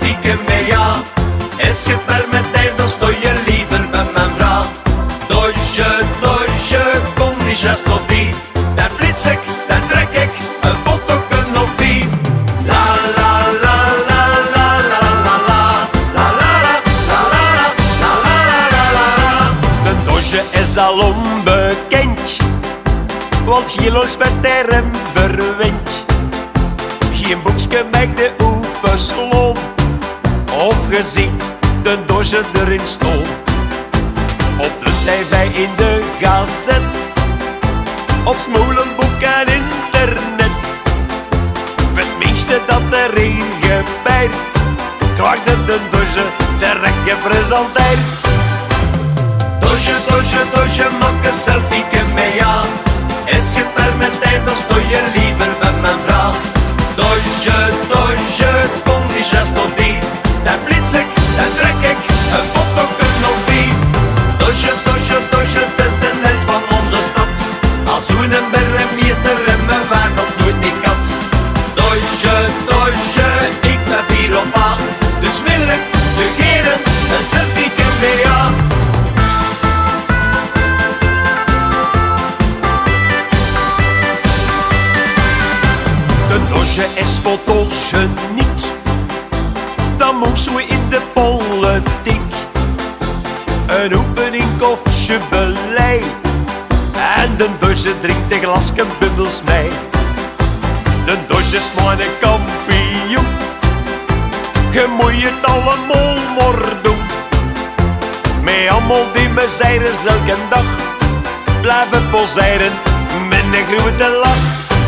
selfieke mee, ja. Is je permitteerd, dan sto je liever bij mijn vrouw. Doosje, kom niet juist op die. Daar flits ik, daar trek ik een foto of die. La la la la la la la la la la la la la la la. De doosje is al onbekend, want hier langs met de rem verwend. Geen boekje met de open sloon, of je ziet de doosje erin stoon. Op de tv in de gazet, op smoelenboek en internet. Het minste dat er hier gebeurt, krijgt de doosje direct gepresenteerd. Doosje, maak een selfieke mee, ja. Is je permitteerd, dan sto je liever bij mijn vrouw. Doosje, kom niet juist op die. Daar flits ik, daar trek ik een foto of die. Doosje, het is de held van onze stad. Als hoe een bermmeester remmen waar nog nooit niet kans. Doosje, ik ben 4 op A. Dus wil ik suggereren, een selfieke mee, ja. De doosje is fotogeniek, dan moesten we in de politiek. Een opening kofje belei, en de doosje drinkt de glasje bubbels mee. De doosje is maar een kampioen, je moet het allemaal maar doen. Met allemaal die mezeires elke dag, blijven poseren met een grote lach.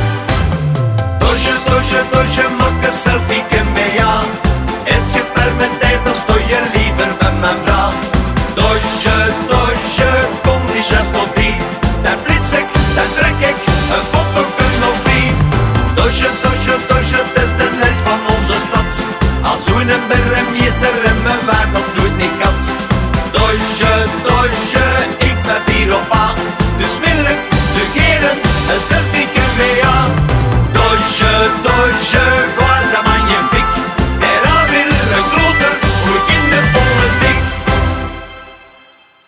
Doosje, maak een selfieke mee, ja. Is je permitteerd, dan sto je liever bij mijn vrouw. Doosje, kom niet juist op die. Daar flits ik, daar trek ik een foto of die. Doosje, het is de held van onze stad. Als hoe een bermmeester remmen waar nog nooit niet kans. Doosje, ik ben 4 op A. Dus wil ik suggereren, een selfieke mee, ja. Doosje, quoi ça magnifique. Er aan wil een groter, goed in de politiek.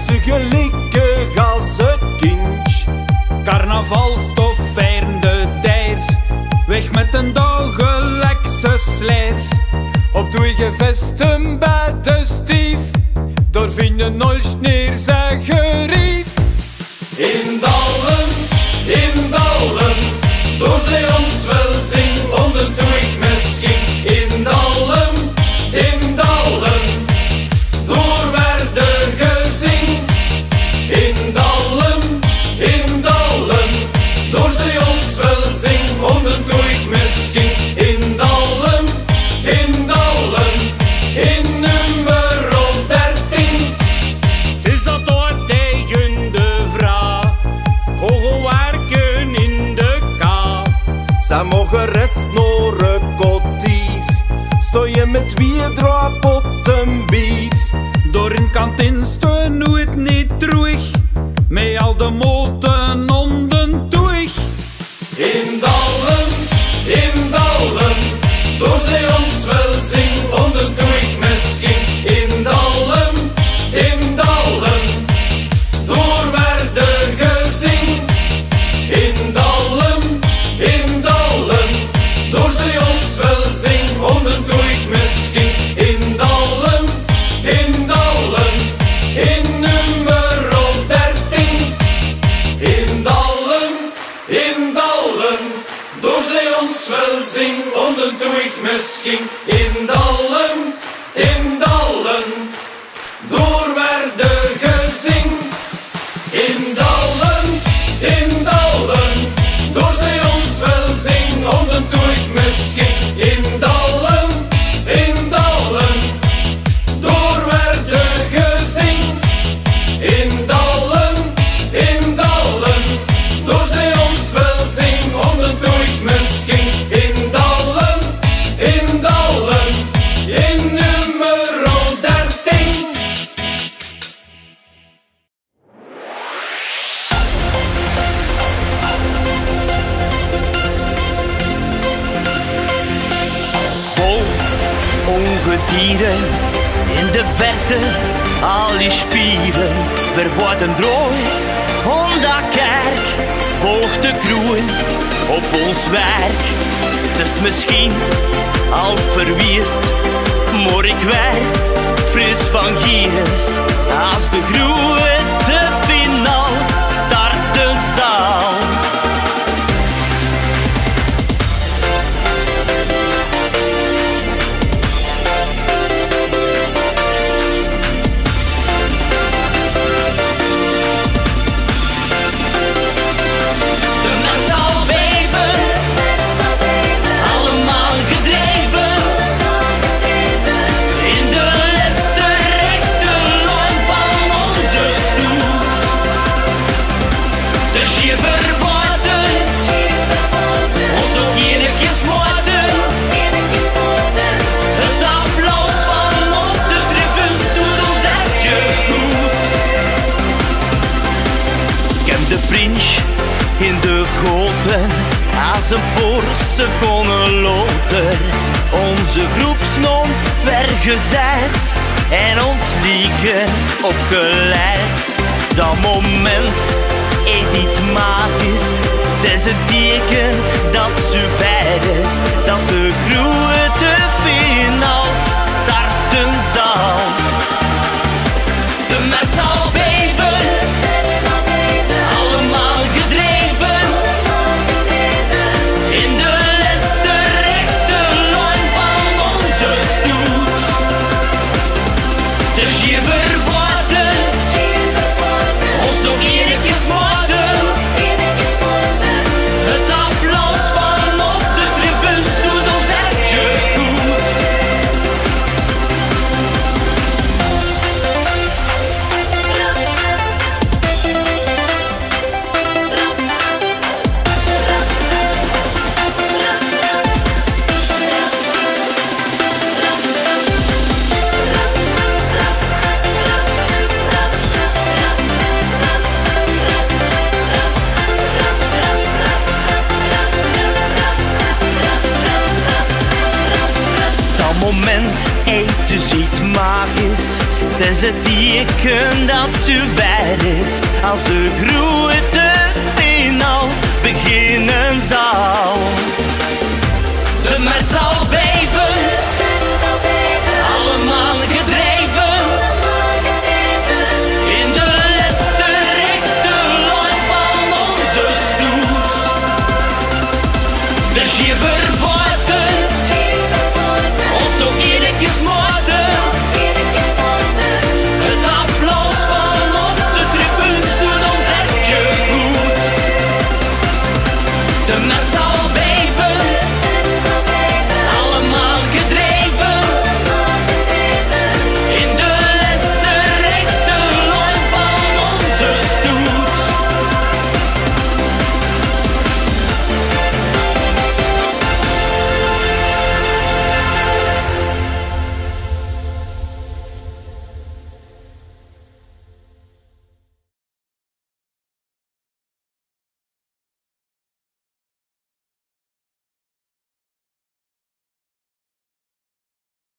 ze gelukkig als een kindje. Carnavalstof de der, weg met een dagelijkse sleer. Op doeige vesten bij de stief, door vinden nooit neer zijn gerief. In Dallen, door zij ons wel zing, onder doe ik misschien. In Dallen, door werden gezing. In Dallen, door zij ons wel zing, onder doe ik misschien. In Dallen, in nummer 13. Het is dat door tegen de vraag, gogo werken in de ka. Zij mogen rest naar een kotief, sto je met wie draap op een bier. Door een kantine steun nooit niet terug, met al de moten onder toeg. In Dallen, door zij ons wel zing, onder doe ik misschien. In Dallen, door werden gezing. In Dallen, door zij ons wel zing, onder doe ik misschien. In Dallen, in nummer 13. In Dallen, door zij ons wel zing, onder doe ik misschien. In Dallen, door werden gezing. In Dallen, door zij ons wel zing, onder doe ik misschien. In Dallen, door werden gezing. In Dallen, door zij ons wel zing, onder doe ik misschien. In Dallen, in nummer 13. Vol ongedieren, in de verte al die spieren verworden drooi. Honda kerk volgt de groen op ons werk. Het is misschien al verwiest, maar ik werd fris van geest. Als de grote finaal starten zal. In de goten, als een Poorse loter. Onze groepsnaam werd gezet en ons lieken opgeleid. Dat moment is niet magisch, het is een teken dat ze ver is, dat de grote finaal starten zal. De met zal beven, allemaal gedreven, in de leste rechte lijn van onze stoet. De schiever wachten, ons nog eerlijkjes wachten. Het applaus van op de tribunes doet ons hartje goed. het magisch. Het is het teken dat zover is, als de grote finaal beginnen zal. De match zal